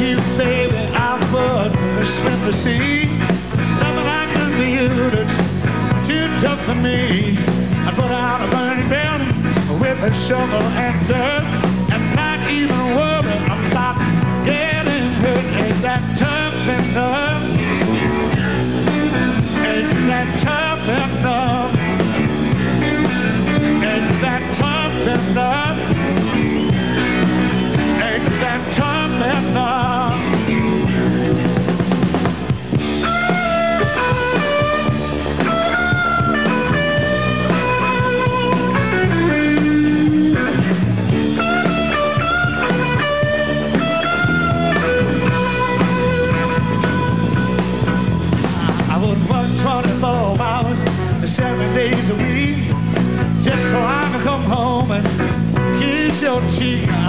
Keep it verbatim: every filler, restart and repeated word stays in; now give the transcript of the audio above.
you, baby, I would swim the sea. Nothing I can do that's too tough for me. I put out a burning building with a shovel and dirt, and not even worry about getting hurt. Ain't that tough enough? Ain't that tough enough? Ain't that tough enough? Ain't that tough enough? twenty-four hours, seven days a week, just so I can come home and kiss your cheek.